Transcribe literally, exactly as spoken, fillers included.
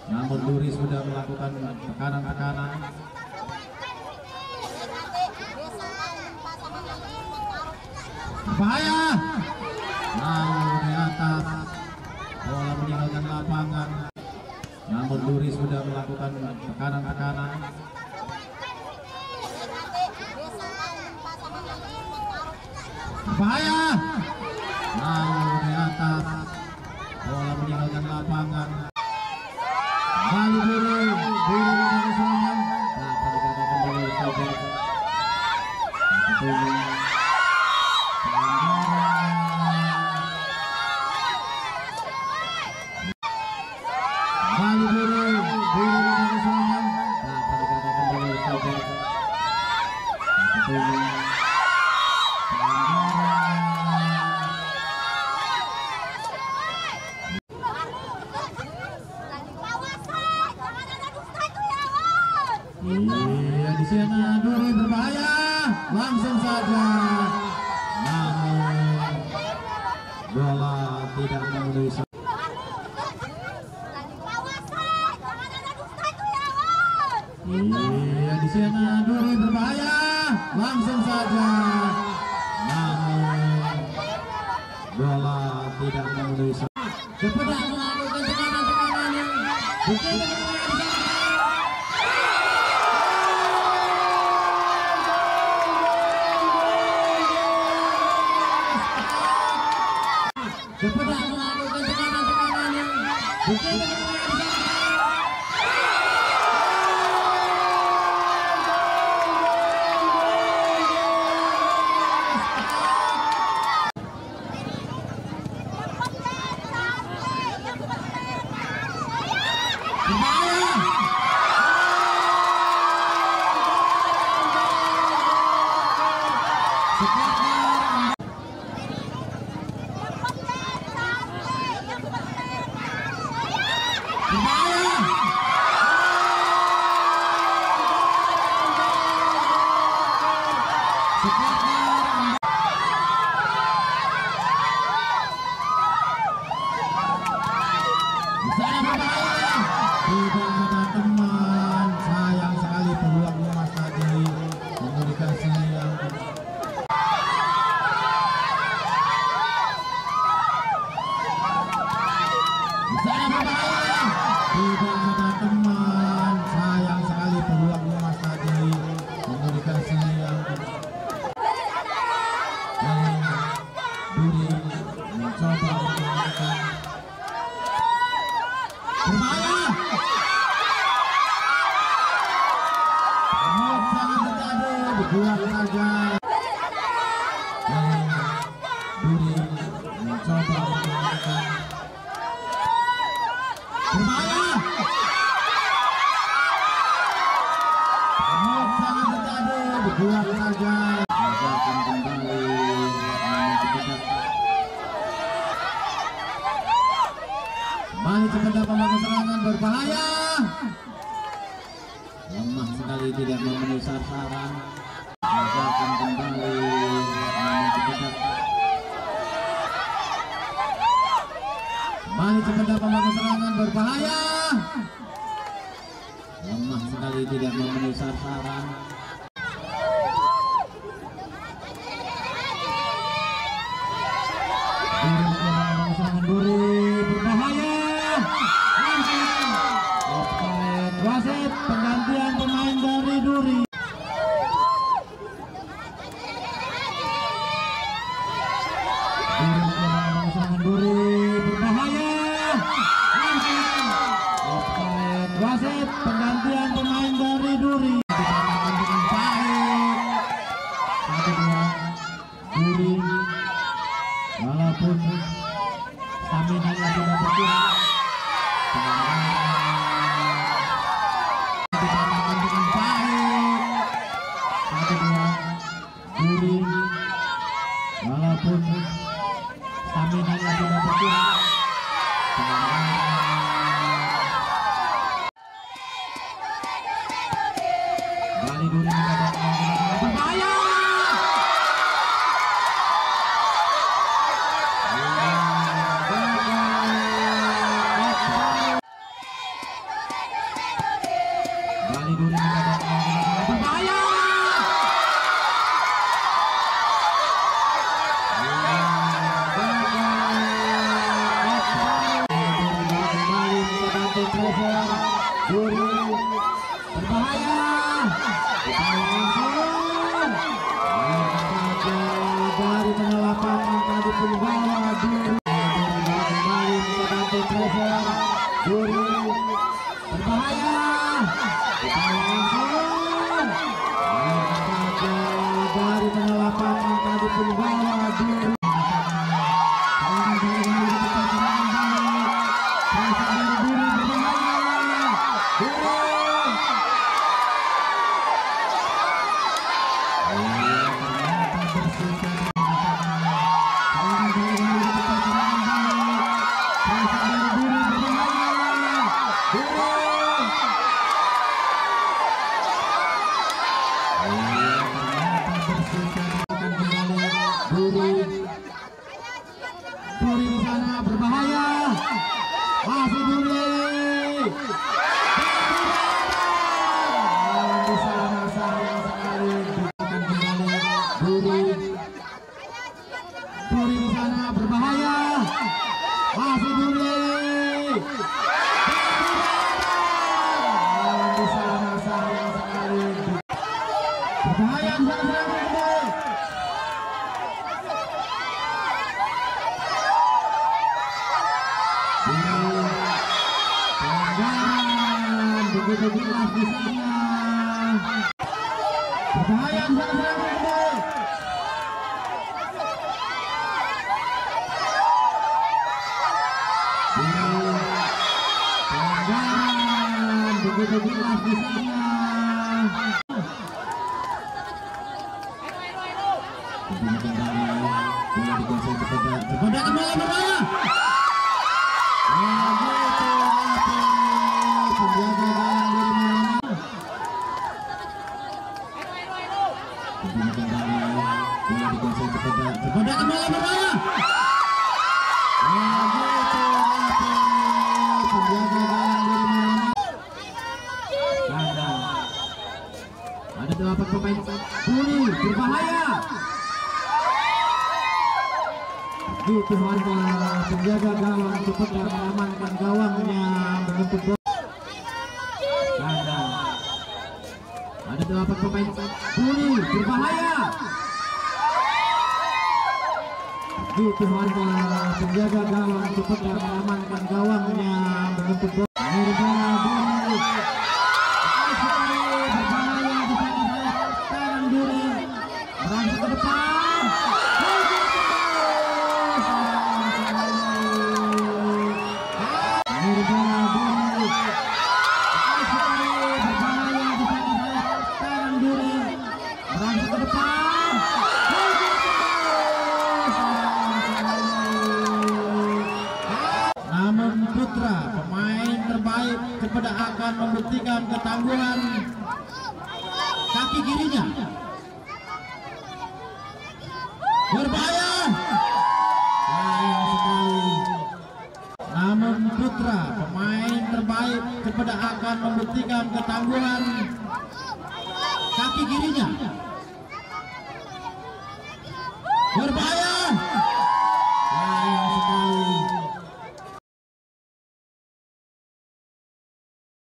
namun Duri sudah melakukan tekanan-tekanan. Bahaya, lalu di atas bola meninggalkan lapangan, namun Duri sudah melakukan tekanan-tekanan. Bahaya, lalu di atas bola meninggalkan lapangan. Kembali Duri, Duri dengan serangan dapat dikatakan kembali saja. Kembali Duri, Duri dengan serangan dapat dikatakan kembali saja. Iya, di sana Duri berbahaya, langsung saja, namun bola tidak memenuhi. Iya, di sana Duri berbahaya, langsung saja, namun bola tidak memenuhi. Cepat melakukan tekanan-tekanan yang bukan cepat melakukan tekanan-tekanan yang bukan tidak ada teman, sayang sekali peluang emas tadi, komunikasi yang saya berbahaya, tidak ada teman, sayang sekali peluang emas tadi, komunikasi yang Duri mencoba melakukan berbahaya. Dibuang saja. Duri mencoba melakukan berbahaya. Namun sangat bertadu, dibuang saja. Akan kembali kembali kepada pembangun serangan berbahaya. Lemah sekali, tidak memenuhi sasaran. Akan kembali kembali kepada pembangun serangan berbahaya. Lemah sekali, tidak memenuhi sasaran. Duri berbahaya. Wasit penggantian pemain dari Duri. Duri berbahaya. Wasit penggantian pemain dari Duri. Dengan baik. Satu dua. Duri walaupun stamina-nya tidak berkurang. Dengan baik. Satu dua. Duri walaupun stamina-nya tidak berkurang. Bali Duri mendapatkan berbahaya. Kali Duri mendapatkan berbahaya. Duri di sana berbahaya, masih Duri di sana sayang sekali akan kembali Duri. Duri di sana berbahaya, masih Duri di sana sayang sekali berbahaya di sana. Begitu jelas di sana berbahaya di sana. Pelanggaran begitu jelas di sana. Kembali bola dikuasai kepada kepada kembali berbahaya. Kepada kembali berbahaya. Ada delapan pemain Duri berbahaya. Gitu warga penjaga gawang cepat mengamankan gawangnya menutup gol. Ada delapan pemain Duri berbahaya. Gitu warga penjaga gawang cepat mengamankan gawangnya menutup gol. Namun Putra pemain terbaik kepada akan membuktikan ketangguhan kaki kirinya berbahaya. Sayang sekali. Namun Putra pemain terbaik kepada akan membuktikan ketangguhan kaki kirinya berbahaya.